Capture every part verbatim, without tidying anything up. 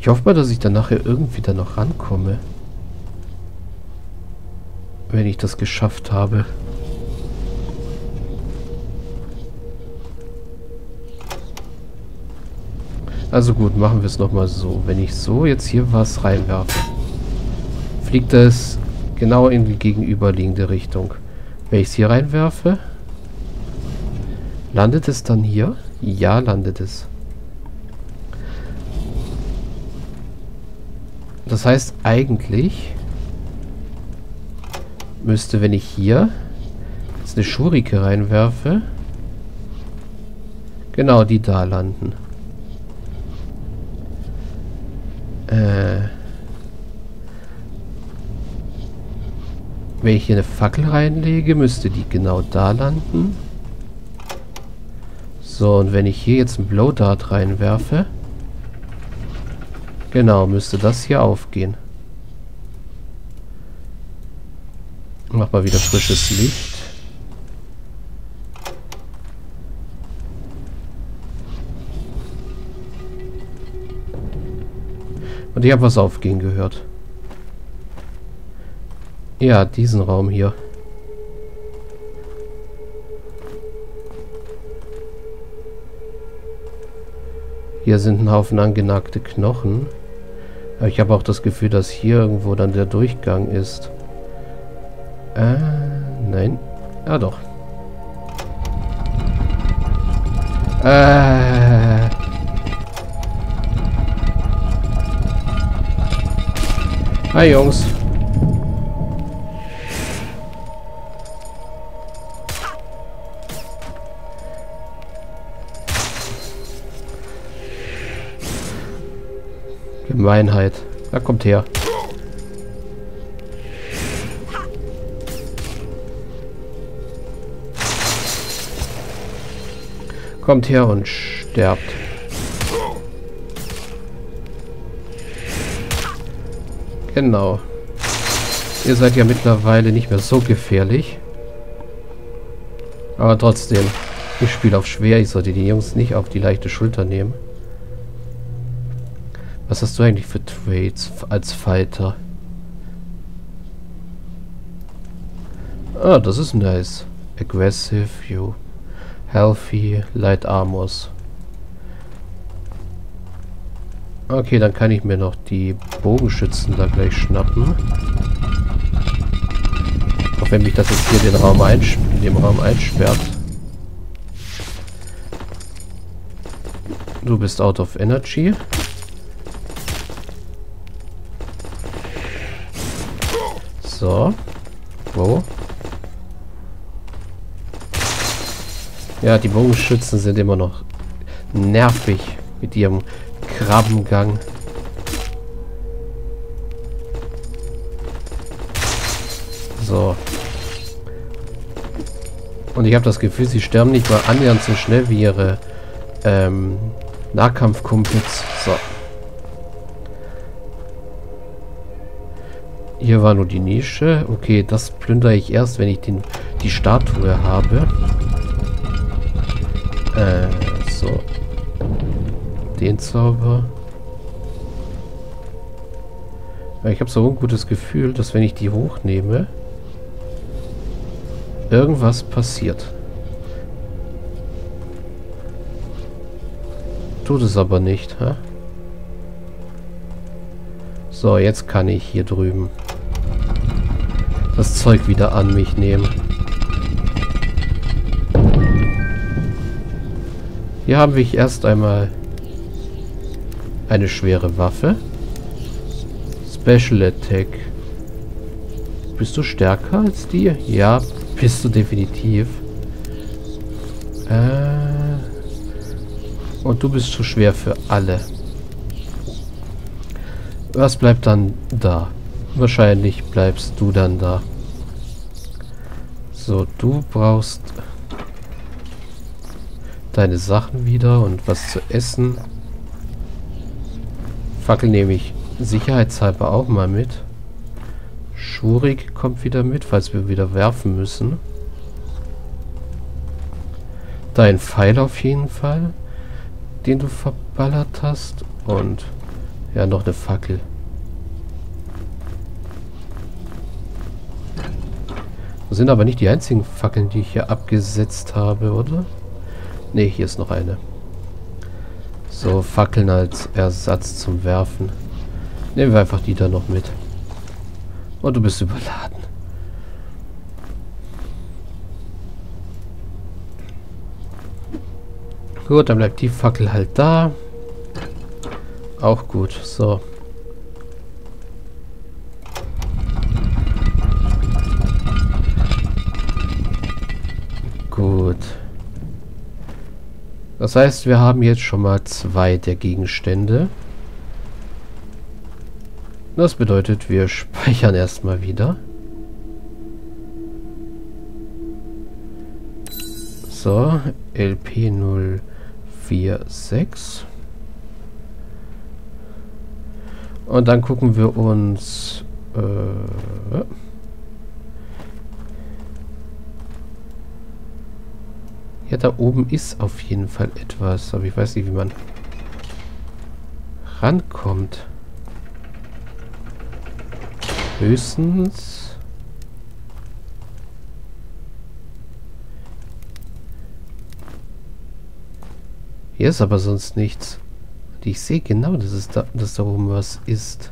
Ich hoffe mal, dass ich dann nachher irgendwie da noch rankomme. Wenn ich das geschafft habe. Also gut, machen wir es nochmal so. Wenn ich so jetzt hier was reinwerfe, fliegt es genau in die gegenüberliegende Richtung. Wenn ich es hier reinwerfe, landet es dann hier? Ja, landet es. Das heißt, eigentlich müsste, wenn ich hier jetzt eine Schurike reinwerfe, genau die da landen. Äh, wenn ich hier eine Fackel reinlege, müsste die genau da landen. So, und wenn ich hier jetzt einen Blowdart reinwerfe, genau, müsste das hier aufgehen. Mach mal wieder frisches Licht. Und ich habe was aufgehen gehört. Ja, diesen Raum hier. Hier sind ein Haufen angenagte Knochen. Aber ich habe auch das Gefühl, dass hier irgendwo dann der Durchgang ist. Äh, nein. Ja, doch. Äh. Hi, Jungs. Gemeinheit. Na, kommt her. Kommt her und sterbt. Genau. Ihr seid ja mittlerweile nicht mehr so gefährlich. Aber trotzdem. Ich spiele auf schwer. Ich sollte die Jungs nicht auf die leichte Schulter nehmen. Was hast du eigentlich für Trades als Fighter? Ah, das ist nice. Aggressive, you. Healthy, Light Armors. Okay, dann kann ich mir noch die Bogenschützen da gleich schnappen. Auch wenn mich das jetzt hier den Raum einsp in dem Raum einsperrt. Du bist out of energy. So. Wo? Ja, die Bogenschützen sind immer noch nervig mit ihrem Krabbengang. So. Und ich habe das Gefühl, sie sterben nicht mal annähernd so schnell wie ihre ähm, Nahkampfkumpels. So. Hier war nur die Nische. Okay, das plündere ich erst, wenn ich den, die Statue habe. Äh, so. Den Zauber. Ja, ich habe so ein gutes Gefühl, dass wenn ich die hochnehme, irgendwas passiert. Tut es aber nicht, hä? So, jetzt kann ich hier drüben das Zeug wieder an mich nehmen. Hier habe ich erst einmal eine schwere Waffe. Special Attack. Bist du stärker als die? Ja, bist du definitiv. Äh, und du bist zu schwer für alle. Was bleibt dann da? Wahrscheinlich bleibst du dann da. So, du brauchst deine Sachen wieder und was zu essen. Fackel nehme ich sicherheitshalber auch mal mit. Schurik kommt wieder mit, falls wir wieder werfen müssen. Dein Pfeil auf jeden Fall, den du verballert hast. Und Ja, noch eine Fackel. Das sind aber nicht die einzigen Fackeln, die ich hier abgesetzt habe, oder? Ne, hier ist noch eine. So, Fackeln als Ersatz zum Werfen. Nehmen wir einfach die da noch mit. Oh, du bist überladen. Gut, dann bleibt die Fackel halt da. Auch gut, so. Gut. Das heißt, wir haben jetzt schon mal zwei der Gegenstände. Das bedeutet, wir speichern erstmal wieder. So, L P null vier sechs. Und dann gucken wir uns... Äh, ja, da oben ist auf jeden Fall etwas, aber ich weiß nicht, wie man rankommt. Höchstens... Hier ist aber sonst nichts. Und ich sehe genau, dass, es da, dass da oben was ist.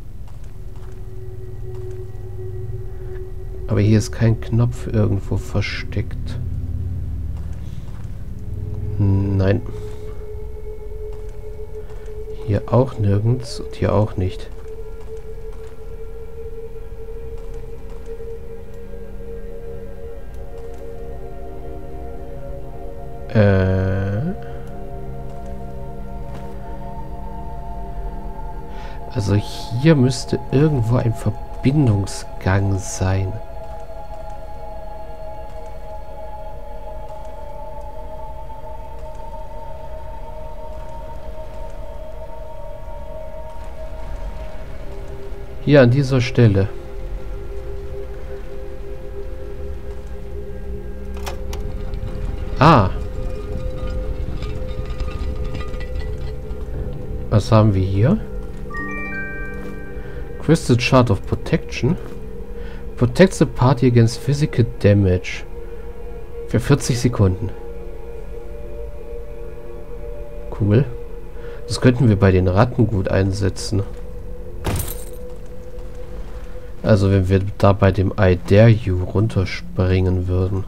Aber hier ist kein Knopf irgendwo versteckt. Nein. Hier auch nirgends und hier auch nicht. Äh... Also hier müsste irgendwo ein Verbindungsgang sein. Hier an dieser Stelle. Ah. Was haben wir hier? Crystal Shard of Protection. Protects the party against physical damage. Für vierzig Sekunden. Cool. Das könnten wir bei den Ratten gut einsetzen. Also wenn wir da bei dem I Dare You runterspringen würden.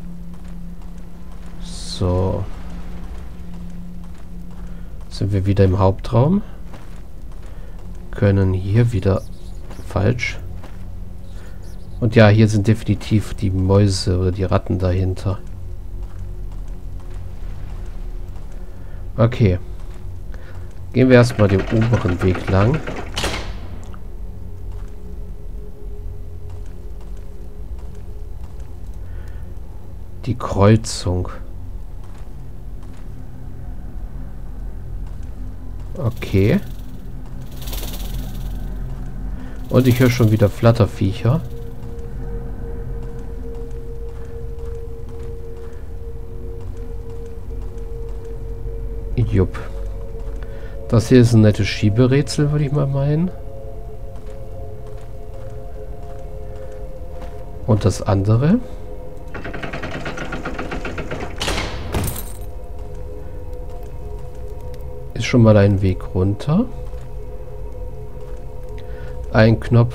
So. Sind wir wieder im Hauptraum. Können hier wieder... Falsch. Und ja, hier sind definitiv die Mäuse oder die Ratten dahinter. Okay. Gehen wir erstmal den oberen Weg lang. Die Kreuzung. Okay. Und ich höre schon wieder Flatterviecher. Jupp. Das hier ist ein nettes Schieberätsel, würde ich mal meinen. Und das andere? Ist schon mal ein Weg runter. Ein Knopf.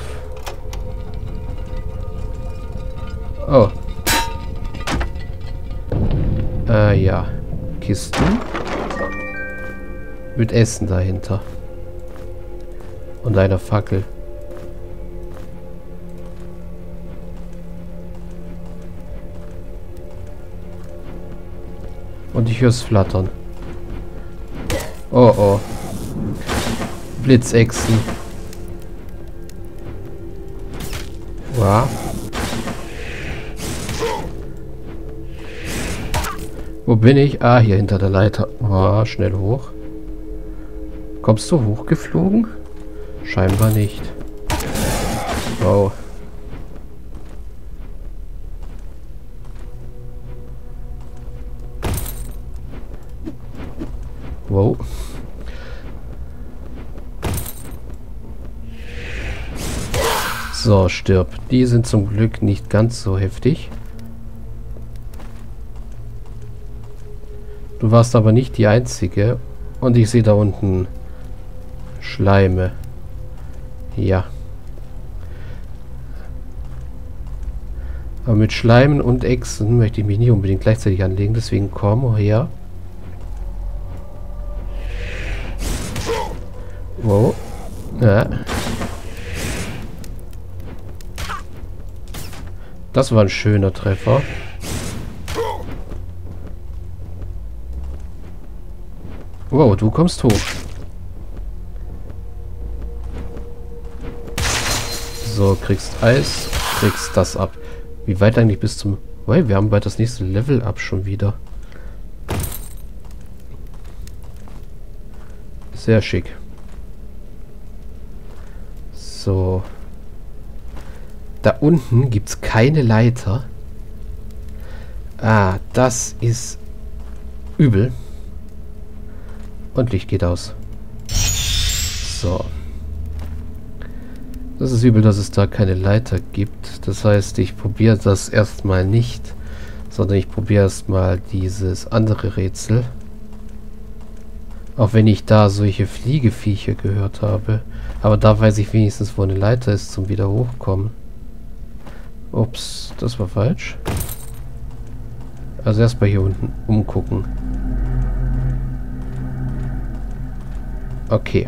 Oh. Äh, ja. Kisten. Mit Essen dahinter. Und einer Fackel. Und ich höre es flattern. Oh oh. Blitzechsen. Wow. Wo bin ich? Ah, hier hinter der Leiter. Oh, schnell hoch. Kommst du hochgeflogen? Scheinbar nicht. Wow. Wow. So, stirb. Die sind zum Glück nicht ganz so heftig. Du warst aber nicht die Einzige. Und ich sehe da unten Schleime. Ja. Aber mit Schleimen und Echsen möchte ich mich nicht unbedingt gleichzeitig anlegen. Deswegen komm her. Wow. Ja. Das war ein schöner Treffer. Wow, du kommst hoch. So, kriegst Eis, kriegst das ab. Wie weit eigentlich bis zum... Weil wir haben bald das nächste Level ab schon wieder. Sehr schick. So. Da unten gibt es keine Leiter. Ah, das ist übel. Und Licht geht aus. So. Das ist übel, dass es da keine Leiter gibt. Das heißt, ich probiere das erstmal nicht, sondern ich probiere erstmal dieses andere Rätsel. Auch wenn ich da solche Fliegeviecher gehört habe. Aber da weiß ich wenigstens, wo eine Leiter ist zum wieder hochkommen. Ups, das war falsch. Also erstmal hier unten umgucken. Okay.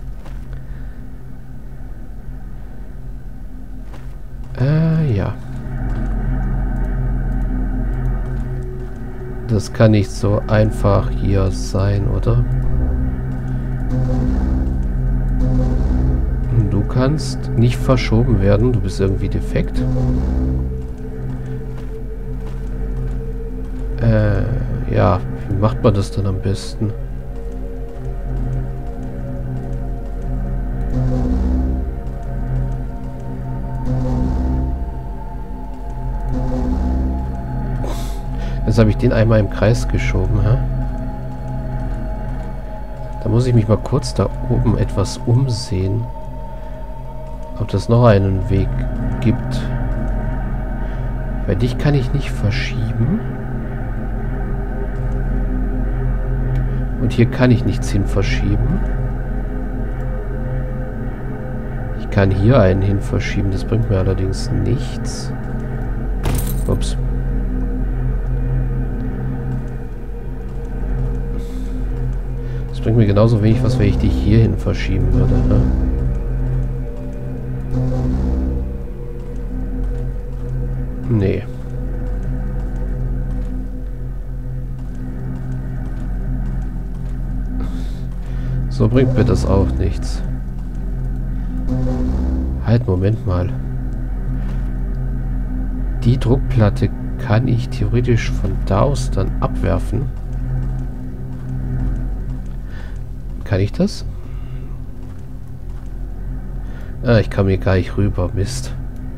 Äh, ja. Das kann nicht so einfach hier sein, oder? Du kannst nicht verschoben werden. Du bist irgendwie defekt. Äh, ja. Wie macht man das dann am besten? Jetzt habe ich den einmal im Kreis geschoben, hä? Da muss ich mich mal kurz da oben etwas umsehen. Ob das noch einen Weg gibt. Bei dich kann ich nicht verschieben. Und hier kann ich nichts hin verschieben. Ich kann hier einen hin verschieben. Das bringt mir allerdings nichts. Ups. Das bringt mir genauso wenig was, wenn ich dich hier hin verschieben würde. Ne? Nee. So bringt mir das auch nichts. Halt, Moment mal. Die Druckplatte kann ich theoretisch von da aus dann abwerfen. Kann ich das? Ah, ich kann mir gar nicht rüber. Mist.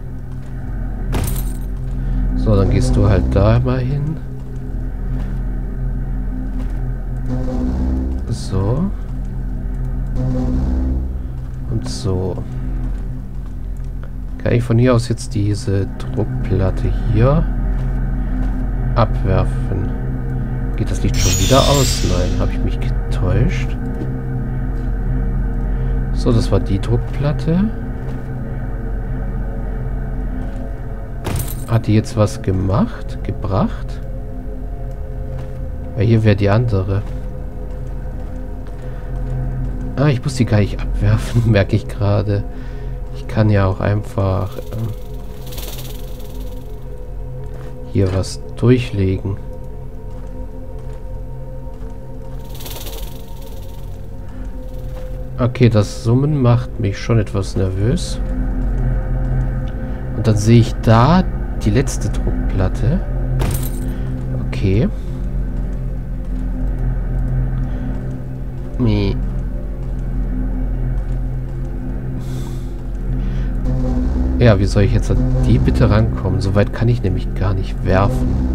So, dann gehst du halt da mal hin. So. Und so. Kann ich von hier aus jetzt diese Druckplatte hier abwerfen? Geht das Licht schon wieder aus? Nein, habe ich mich getäuscht. So, das war die Druckplatte. Hat die jetzt was gemacht? Gebracht? Weil hier wäre die andere. Ah, ich muss die gar nicht abwerfen, merke ich gerade. Ich kann ja auch einfach ähm, hier was durchlegen. Okay, das Summen macht mich schon etwas nervös. Und dann sehe ich da die letzte Druckplatte. Okay. Nee. Ja, wie soll ich jetzt an die bitte rankommen? So weit kann ich nämlich gar nicht werfen.